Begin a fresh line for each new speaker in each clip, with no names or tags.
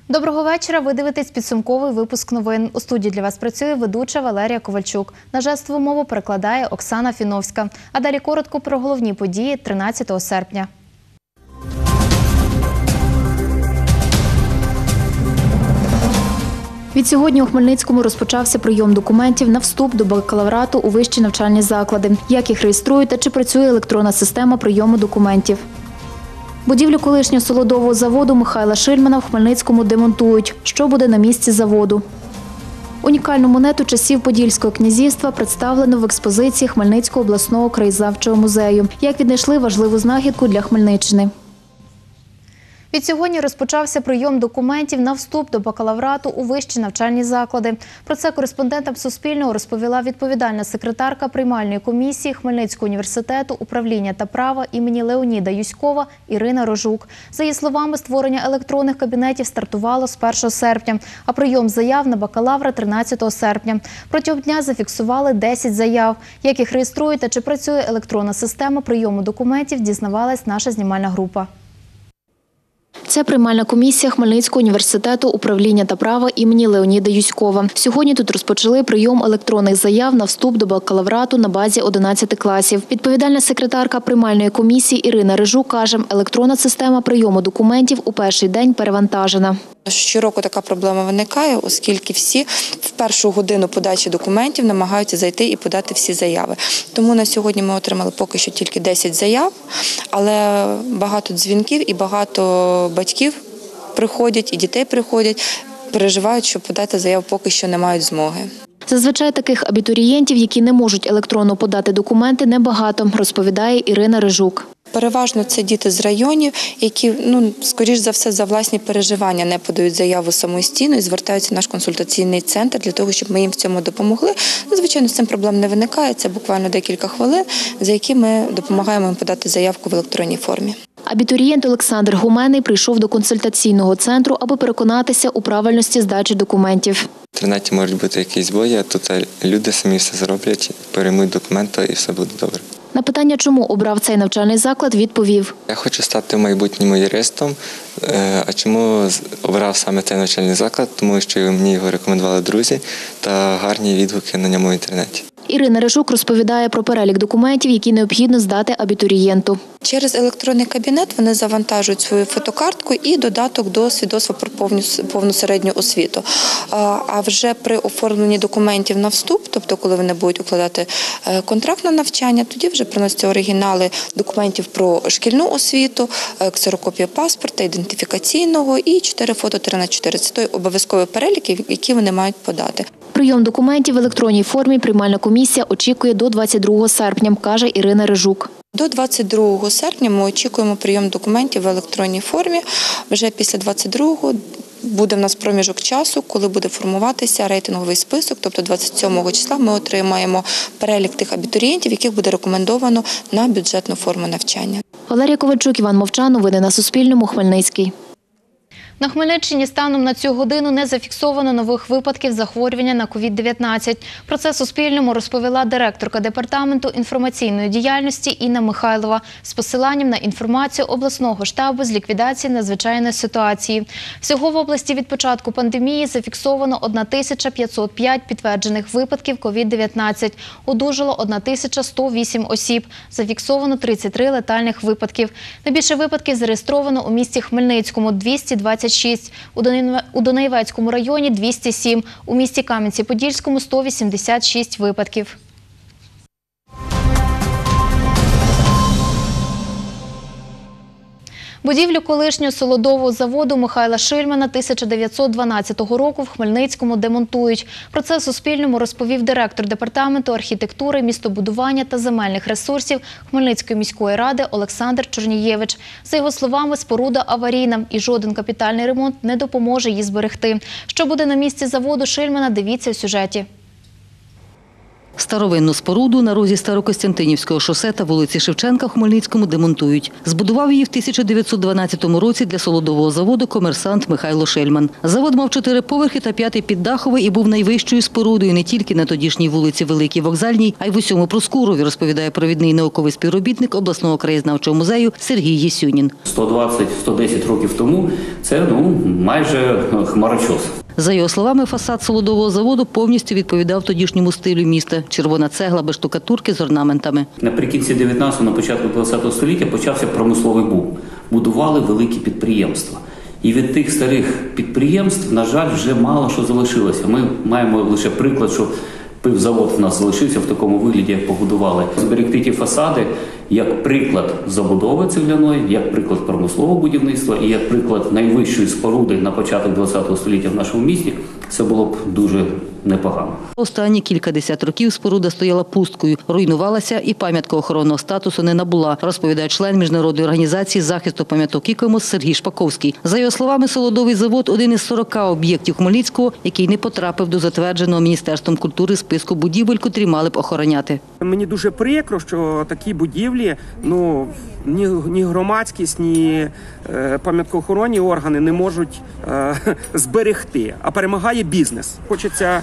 Доброго вечора. Ви дивитесь підсумковий випуск новин. У студії для вас працює ведуча Валерія Ковальчук. На жестову мову перекладає Оксана Фіновська. А далі коротко про головні події 13 серпня. Відсьогодні у Хмельницькому розпочався прийом документів на вступ до бакалаврату у вищі навчальні заклади. Як їх реєструють та чи працює електронна система прийому документів. Будівлю колишнього солодового заводу Михайла Шильмана в Хмельницькому демонтують. Що буде на місці заводу? Унікальну монету часів Подільського князівства представлено в експозиції Хмельницького обласного краєзнавчого музею. Як віднайшли важливу знахідку для Хмельниччини. Відсьогодні розпочався прийом документів на вступ до бакалаврату у вищі навчальні заклади. Про це кореспондентам Суспільного розповіла відповідальна секретарка приймальної комісії Хмельницького університету управління та права імені Леоніда Юськова Ірина Рожук. За її словами, створення електронних кабінетів стартувало з 1 серпня, а прийом заяв на бакалавра – 13 серпня. Протягом дня зафіксували 10 заяв. Як їх реєструють та чи працює електронна система прийому документів, дізнавалась наша знімальна група. Це приймальна комісія Хмельницького університету управління та права імені Леоніда Юськова. Сьогодні тут розпочали прийом електронних заяв на вступ до бакалаврату на базі 11 класів. Відповідальна секретарка приймальної комісії Ірина Рижук каже, електронна система прийому документів у перший день перевантажена.
Щороку така проблема виникає, оскільки всі в першу годину подачі документів намагаються зайти і подати всі заяви. Тому на сьогодні ми отримали поки що тільки 10 заяв, але багато дзвінків і багато батьків приходять, і дітей приходять, переживають, що подати заяву поки що не мають змоги.
Зазвичай таких абітурієнтів, які не можуть електронно подати документи, небагато, розповідає Ірина Рижук.
Переважно це діти з районів, які, скоріш за все, за власні переживання не подають заяву самостійно і звертаються в наш консультаційний центр для того, щоб ми їм в цьому допомогли. Звичайно, з цим проблем не виникає, це буквально декілька хвилин, за які ми допомагаємо їм подати заявку в електронній формі.
Абітурієнт Олександр Гуменний прийшов до консультаційного центру, аби переконатися у правильності здачі документів.
В інтернеті можуть бути якісь збої, а тут люди самі все зроблять, переймуть документи і все буде добре.
На питання, чому обрав цей навчальний заклад, відповів.
Я хочу стати в майбутньому юристом. А чому обрав саме цей навчальний заклад? Тому що мені його рекомендували друзі та гарні відгуки на ньому в інтернеті.
Ірина Рижук розповідає про перелік документів, які необхідно здати абітурієнту.
Через електронний кабінет вони завантажують свою фотокартку і додаток до свідоцтва про повну середню освіту. А вже при оформленні документів на вступ, тобто коли вони будуть укладати контракт на навчання, тоді вже приносяться оригінали документів про шкільну освіту, ксерокопія паспорта, ідентифікаційного і 4 фото 3х4. Це той обов'язковий перелік, який вони мають подати.
Прийом документів в електронній формі приймальна комісія очікує до 22 серпня, каже Ірина Рижук.
До 22 серпня ми очікуємо прийом документів в електронній формі. Вже після 22-го буде в нас проміжок часу, коли буде формуватися рейтинговий список, тобто 27 числа ми отримаємо перелік тих абітурієнтів, яких буде рекомендовано на бюджетну форму навчання.
Валерія Ковальчук, Іван Мовчан. Новини на Суспільному. Хмельницький. На Хмельниччині станом на цю годину не зафіксовано нових випадків захворювання на COVID-19. Про це Суспільному розповіла директорка Департаменту інформаційної діяльності Інна Михайлова з посиланням на інформацію обласного штабу з ліквідації надзвичайної ситуації. Всього в області від початку пандемії зафіксовано 1505 підтверджених випадків COVID-19. Одужало 1108 осіб. Зафіксовано 33 летальних випадків. Найбільше випадків зареєстровано у місті Хмельницькому – 226. У Дунаєвецькому районі – 207, у місті Кам'янці-Подільському – 186 випадків. Будівлю колишнього солодового заводу Михайла Шильмана 1912 року в Хмельницькому демонтують. Про це Суспільному розповів директор Департаменту архітектури, містобудування та земельних ресурсів Хмельницької міської ради Олександр Чорнієвич. За його словами, споруда аварійна і жоден капітальний ремонт не допоможе її зберегти. Що буде на місці заводу Шильмана, дивіться у сюжеті.
Старовинну споруду на розі Старокостянтинівського шосе та вулиці Шевченка в Хмельницькому демонтують. Збудував її в 1912 році для солодового заводу комерсант Михайло Шельман. Завод мав 4 поверхи та 5-й піддаховий і був найвищою спорудою не тільки на тодішній вулиці Великій Вокзальній, а й в усьому Проскурові, розповідає провідний науковий співробітник обласного краєзнавчого музею Сергій Єсюнін.
120-110 років тому це майже хмарочос.
За його словами, фасад солодового заводу повністю відповідав тодішньому стилю міста. Червона цегла без штукатурки з орнаментами.
Наприкінці 19-го, на початку 20-го століття почався промисловий бум. Будували великі підприємства. І від тих старих підприємств, на жаль, вже мало що залишилося. Ми маємо лише приклад, що пивзавод в нас залишився в такому вигляді, як побудували. Зберегти ті фасади як приклад забудови цегляної, як приклад промислового будівництва і як приклад найвищої споруди на початок ХХ століття в нашому місті, це було б дуже непогано.
Останні кількадесят років споруда стояла пусткою, руйнувалася і пам'яткоохоронного статусу не набула, розповідає член Міжнародної організації захисту пам'яток ІКОМОС Сергій Шпаковський. За його словами, солодовий завод – один із 40 об'єктів Хмельницького, який не потрапив до затвердженого Міністерством культури списку будівель, котрі мали б охороняти.
Мені дуже прикро, що такі будівлі, ні громадськість, ні пам'яткоохоронні органи не можуть зберегти, а перемагає бізнес. Хочеться,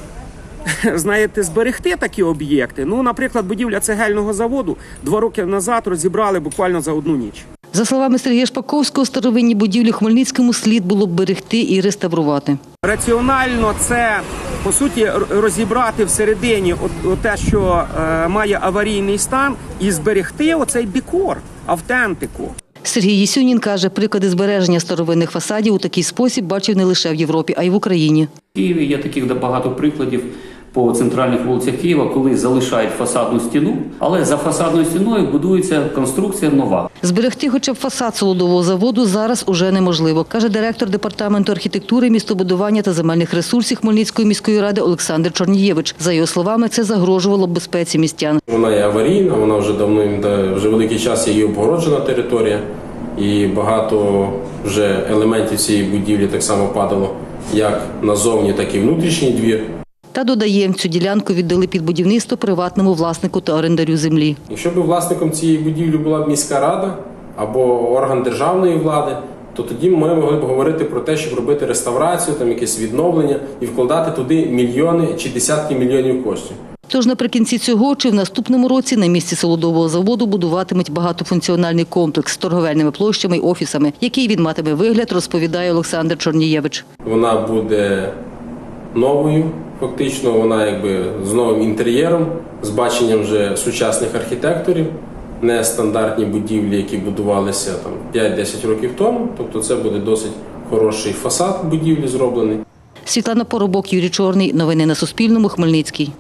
знаєте, зберегти такі об'єкти. Наприклад, будівля цегельного заводу 2 роки назад розібрали буквально за 1 ніч.
За словами Сергія Шпаковського, старовинні будівлі Хмельницькому слід було б берегти і реставрувати.
Раціонально це, по суті, розібрати всередині те, що має аварійний стан, і зберегти оцей декор, автентику.
Сергій Єсюнін каже, приклади збереження старовинних фасадів у такий спосіб бачив не лише в Європі, а й в Україні.
В Києві є таких багато прикладів по центральних вулицях Києва, коли залишають фасадну стіну, але за фасадною стіною будується конструкція нова.
Зберегти хоча б фасад солодового заводу зараз уже неможливо, каже директор департаменту архітектури, містобудування та земельних ресурсів Хмельницької міської ради Олександр Чорнієвич. За його словами, це загрожувало б безпеці містян.
Вона є аварійна, вона вже вже великий час є її обгороджена територія, і багато вже елементів цієї будівлі так само падало, як назовні, так і внутрішній двір.
Та додає, цю ділянку віддали під будівництво приватному власнику та орендарю землі.
Якщо б власником цієї будівлі була б міська рада або орган державної влади, то тоді ми могли б говорити про те, щоб робити реставрацію, якесь відновлення і вкладати туди мільйони чи десятки мільйонів коштів.
Тож наприкінці цього чи в наступному році на місці солодового заводу будуватимуть багатофункціональний комплекс з торговельними площами й офісами, який він матиме вигляд, розповідає Олександр Чорнієвич.
Вона буде новою, фактично вона з новим інтер'єром, з баченням вже сучасних архітекторів, не стандартні будівлі, які будувалися 5-10 років тому, тобто це буде досить хороший фасад будівлі зроблений.
Світлана Поробок, Юрій Чорний. Новини на Суспільному. Хмельницький.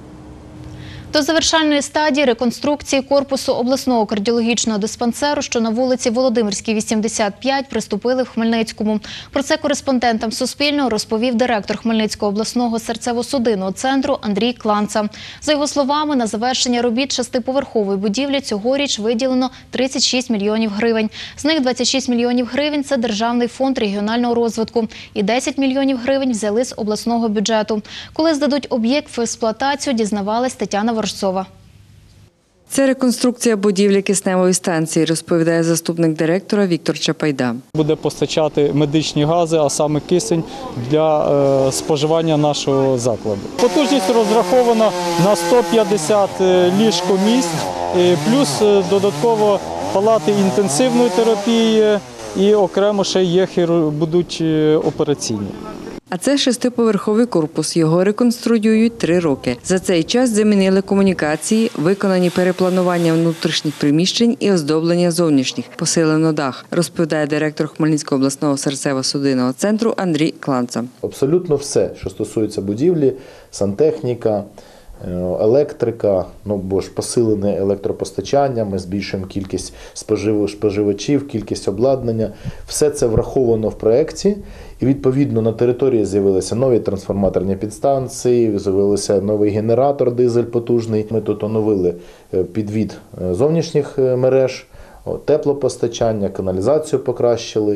До завершальної стадії реконструкції корпусу обласного кардіологічного диспансеру, що на вулиці Володимирській, 85, приступили в Хмельницькому. Про це кореспондентам Суспільного розповів директор Хмельницького обласного серцево-судинного центру Андрій Кланца. За його словами, на завершення робіт 6-поверхової будівлі цьогоріч виділено 36 мільйонів гривень. З них 26 мільйонів гривень – це Державний фонд регіонального розвитку і 10 мільйонів гривень взяли з обласного бюджету. Коли здадуть об'єкт в експлуатацію, дізнавалась Тетяна Ворожцова.
Це реконструкція будівлі кисневої станції, розповідає заступник директора Віктор Чапайда.
Буде постачати медичні гази, а саме кисень для споживання нашого закладу. Потужність розрахована на 150 ліжкомісць, плюс додатково палати інтенсивної терапії і окремо ще будуть операційні.
А це 6-поверховий корпус. Його реконструюють 3 роки. За цей час замінили комунікації, виконані перепланування внутрішніх приміщень і оздоблення зовнішніх. Посилено дах, розповідає директор Хмельницького обласного серцево-судинного центру Андрій Кланца.
Абсолютно все, що стосується будівлі, сантехніка, електрика, бо ж посилене електропостачання, ми збільшуємо кількість споживачів, кількість обладнання. Все це враховано в проєкті. І відповідно на території з'явилися нові трансформаторні підстанції, з'явився новий генератор дизель потужний. Ми тут оновили підвід зовнішніх мереж, теплопостачання, каналізацію покращили.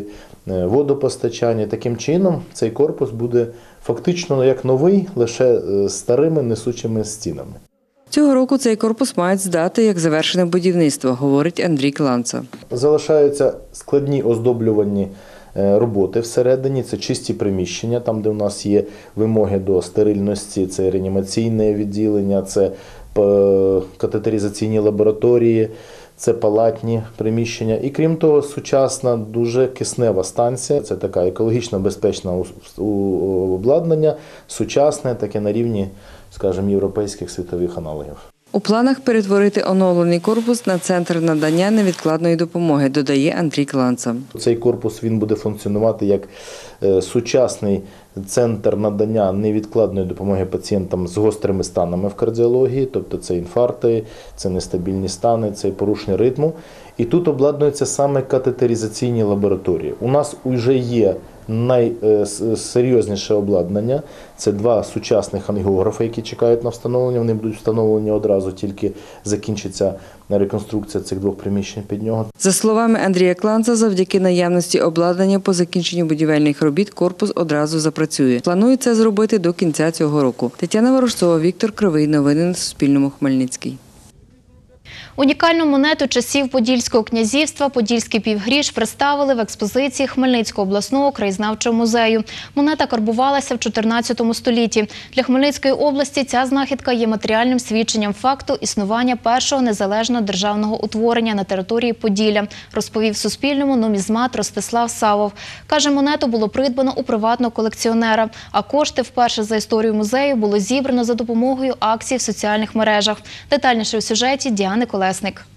водопостачання. Таким чином цей корпус буде фактично як новий, лише з старими несучими стінами.
Цього року цей корпус мають здати як завершене будівництво, говорить Андрій Кланца.
Залишаються складні оздоблювані роботи всередині, це чисті приміщення, там, де у нас є вимоги до стерильності, це реанімаційне відділення, це катетеризаційні лабораторії, це палатні приміщення. І крім того, сучасна, дуже киснева станція, це така екологічно безпечне обладнання, сучасне, таке на рівні, скажімо, європейських світових аналогів.
У планах перетворити оновлений корпус на центр надання невідкладної допомоги, додає Андрій Кланца.
Цей корпус він буде функціонувати як сучасний центр надання невідкладної допомоги пацієнтам з гострими станами в кардіології, тобто це інфаркти, це нестабільні стани, це порушення ритму. І тут обладнуються саме катетеризаційні лабораторії. У нас вже є найсерйозніше обладнання. Це 2 сучасних ангіографи, які чекають на встановлення. Вони будуть встановлені одразу, тільки закінчиться реконструкція цих 2 приміщень під нього.
За словами Андрія Кланца, завдяки наявності обладнання по закінченню будівельних робіт корпус одразу запрацює. Планують це зробити до кінця цього року. Тетяна Ворожцова, Віктор Кривий. Новини на Суспільному. Хмельницький.
Унікальну монету часів Подільського князівства «Подільський півгріш» представили в експозиції Хмельницького обласного краєзнавчого музею. Монета карбувалася в 14 столітті. Для Хмельницької області ця знахідка є матеріальним свідченням факту існування першого незалежного державного утворення на території Поділля, розповів Суспільному нумізмат Ростислав Савов. Каже, монету було придбано у приватного колекціонера, а кошти вперше за історію музею було зібрано за допомогою акцій в соціальних мережах. Детальніше у сюжеті Діани Колесник.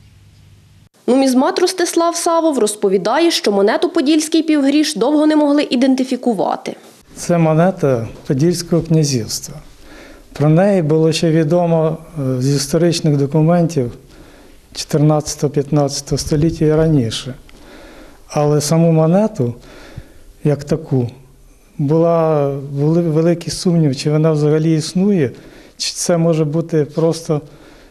Нумізмат Ростислав Савов розповідає, що монету «Подільський півгріш» довго не могли ідентифікувати.
Це монета Подільського князівства. Про неї було ще відомо з історичних документів 14-15 століття і раніше. Але саму монету, як таку, були великі сумніви, чи вона взагалі існує, чи це може бути просто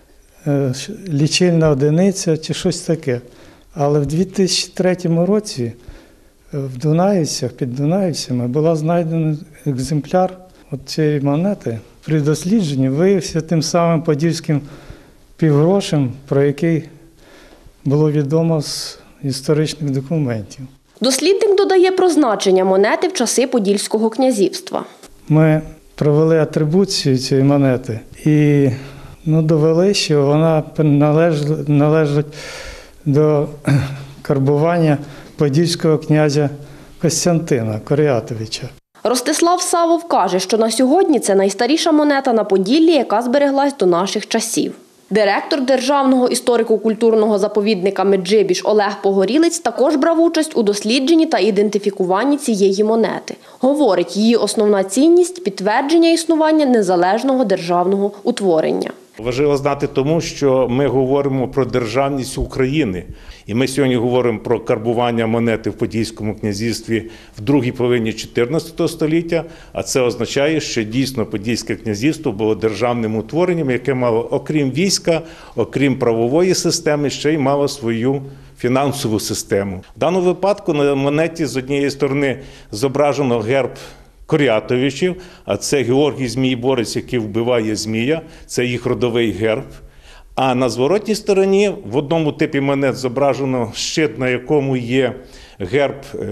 лічильна одиниця чи щось таке. Але в 2003 році в Дунаївцях, під Дунаївцями, була знайдена екземпляр цієї монети. При дослідженні виявився тим самим подільським півгрошем, про який було відомо з історичних документів.
Дослідник додає про значення монети в часи Подільського князівства.
Ми провели атрибуцію цієї монети і довели, що вона належить до карбування подільського князя Костянтина Коріатовича.
Ростислав Савов каже, що на сьогодні це найстаріша монета на Поділлі, яка збереглась до наших часів. Директор Державного історико-культурного заповідника Меджибіж Олег Погорілець також брав участь у дослідженні та ідентифікуванні цієї монети. Говорить, її основна цінність – підтвердження існування незалежного державного утворення.
Важливо знати тому, що ми говоримо про державність України. І ми сьогодні говоримо про карбування монети в Подільському князівстві в другій половині 14 століття, а це означає, що дійсно Подільське князівство було державним утворенням, яке мало, окрім війська, окрім правової системи, ще й мало свою фінансову систему. В даному випадку на монеті з однієї сторони зображено герб Коріатовичів, а це Георгій Змієборець, який вбиває змія, це їх родовий герб. А на зворотній стороні в одному типі монет зображено щит, на якому є герб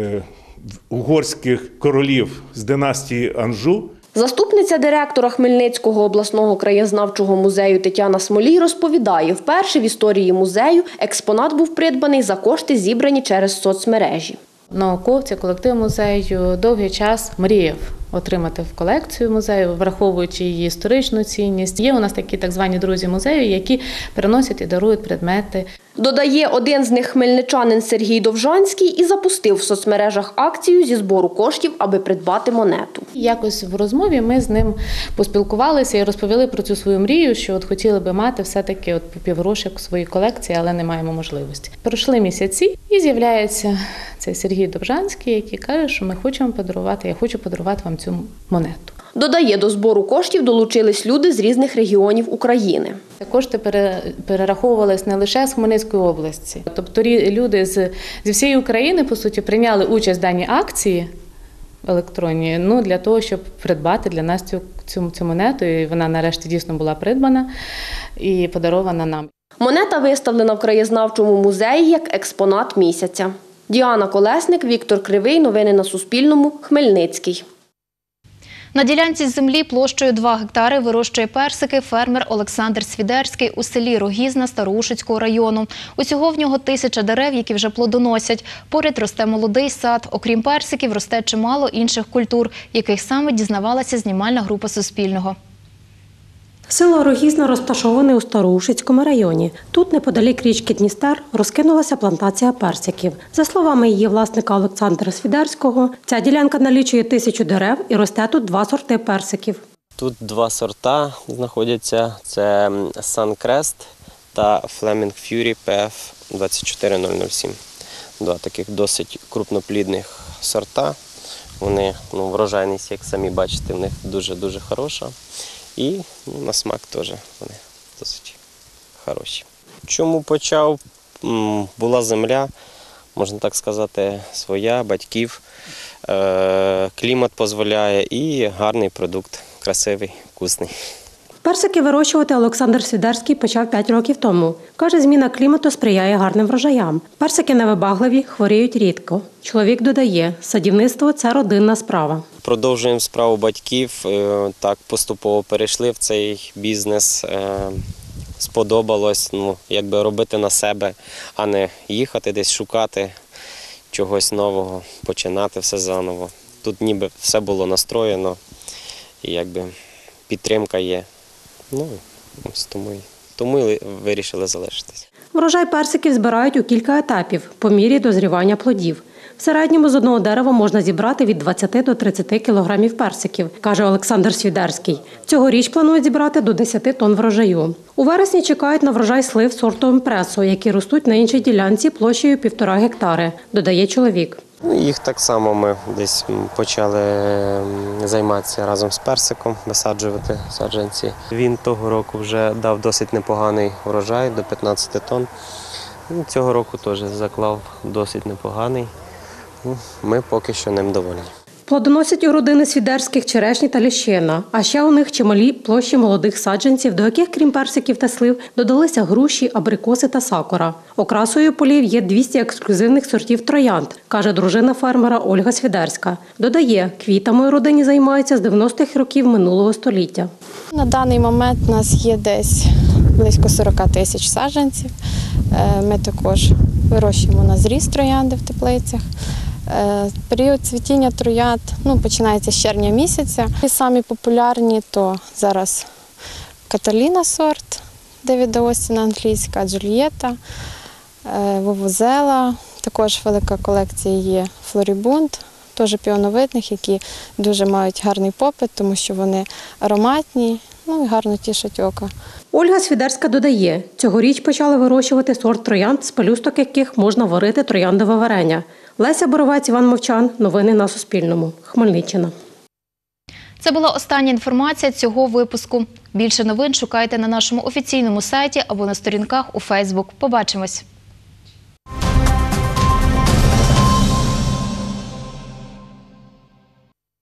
угорських королів з династії Анжу.
Заступниця директора Хмельницького обласного краєзнавчого музею Тетяна Смолій розповідає, вперше в історії музею експонат був придбаний за кошти, зібрані через соцмережі.
Науковці, колектив музею довгий час мріяв отримати в колекцію музею, враховуючи її історичну цінність. Є у нас такі так звані друзі музею, які приносять і дарують предмети.
Додає, один з них хмельничанин Сергій Довжанський і запустив в соцмережах акцію зі збору коштів, аби придбати монету.
Якось в розмові ми з ним поспілкувалися і розповіли про цю свою мрію, що от хотіли би мати все-таки півгрошик в своїй колекції, але не маємо можливості. Пройшли місяці і з'являється цей Сергій Довжанський, який каже, що ми хочемо подарувати, я хочу подарувати вам цю монету.
Додає, до збору коштів долучились люди з різних регіонів України.
Кошти перераховувалися не лише з Хмельницької області. Тобто люди зі всієї України, по суті, прийняли участь в даній акції електронній, для того, щоб придбати для нас цю монету. І вона нарешті дійсно була придбана і подарована нам.
Монета виставлена в краєзнавчому музеї як експонат місяця. Діана Колесник, Віктор Кривий. Новини на Суспільному. Хмельницький.
На ділянці землі площею 2 гектари вирощує персики фермер Олександр Свідерський у селі Рогізна Староушицького району. Усього в нього 1000 дерев, які вже плодоносять. Поряд росте молодий сад. Окрім персиків, росте чимало інших культур, яких саме дізнавалася знімальна група Суспільного.
Село Рогізна розташоване у Староушицькому районі. Тут, неподалік річки Дністер, розкинулася плантація персиків. За словами її власника Олександра Свідерського, ця ділянка налічує 1000 дерев і росте тут 2 сорти персиків.
Тут 2 сорта знаходяться. Це Suncrest та Flaming Fury PF 24007. 2 таких досить крупноплідних сорта. Вони, врожайність, як самі бачите, в них дуже-дуже хороша. І на смак теж вони досить хороші. Чому почав? Була земля, можна так сказати, своя, батьків. Клімат дозволяє і гарний продукт, красивий, вкусний.
Персики вирощувати Олександр Свідерський почав 5 років тому. Каже, зміна клімату сприяє гарним врожаям. Персики невибагливі, хворіють рідко. Чоловік додає, садівництво – це родинна справа.
Продовжуємо справу батьків, так поступово перейшли в цей бізнес. Сподобалось робити на себе, а не їхати десь шукати чогось нового, починати все заново. Тут ніби все було настроєно і підтримка є. Тому і вирішили залишитись.
Врожай персиків збирають у кілька етапів, по мірі дозрівання плодів. В середньому з одного дерева можна зібрати від 20 до 30 кілограмів персиків, каже Олександр Свідерський. Цьогоріч планують зібрати до 10 тонн врожаю. У вересні чекають на врожай слив сорту імпресо, які ростуть на іншій ділянці площею 1,5 гектари, додає чоловік.
Їх так само ми десь почали займатися разом з персиком, висаджувати саджанці. Він того року вже дав досить непоганий врожай, до 15 тонн. Цього року теж заклав досить непоганий. Ми поки що ним довольні.
Плодоносять у родини Свідерських черешні та ліщина, а ще у них чималі площі молодих саджанців, до яких, крім персиків та слив, додалися груші, абрикоси та сакура. Окрасою полів є 200 ексклюзивних сортів троянд, каже дружина фермера Ольга Свідерська. Додає, квітами у родині займаються з 90-х років минулого століття.
На даний момент у нас є десь близько 40 тисяч саджанців. Ми також вирощуємо на зріз троянди в теплицях. Період цвітіння троянд починається з червня місяця. І самі популярні то зараз Каталіна сорт, Девіда Остіна англійська, Джульєта, Вувузела. Також велика колекція є Флорібунд, теж піоновидних, які дуже мають гарний попит, тому що вони ароматні і гарно тішать око.
Ольга Свідерська додає, цьогоріч почали вирощувати сорт троянд, з пелюсток яких можна варити трояндове варення. Леся Боровець, Іван Мовчан. Новини на Суспільному. Хмельниччина.
Це була остання інформація цього випуску. Більше новин шукайте на нашому офіційному сайті або на сторінках у Фейсбук. Побачимось!